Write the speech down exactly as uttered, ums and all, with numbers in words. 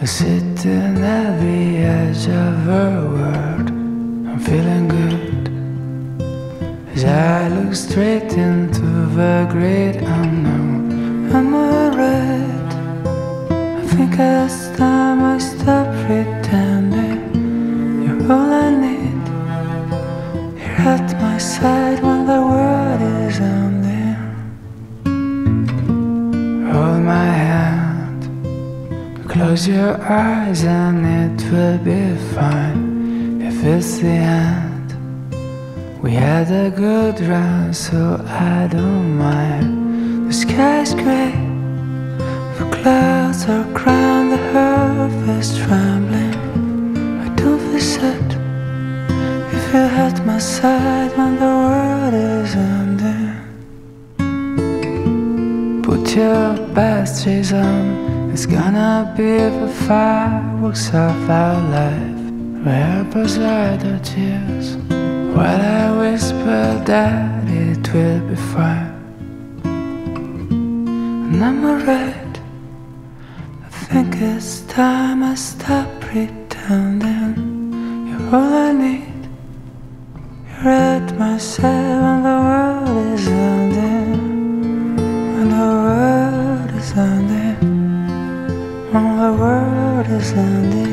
sitting at the edge of her world. I'm feeling good as I look straight into the great unknown. Am I right? I think it's time I stop pretending. You're all I need. You're at my side when the world is ending. Hold my hand, close your eyes and it will be fine. If it's the end, we had a good run, so I don't mind. The sky's gray, the clouds are crying, the earth is trembling. I don't feel sad if you're at my side when the world is ending. Put your best shades on, it's gonna be the fireworks of our life. We help us light our tears while I whisper that it will be fine. And I'm alright. I think it's time I stop pretending. You're all I need. You're at my side when the world is ending. When the world is ending. When the world is ending.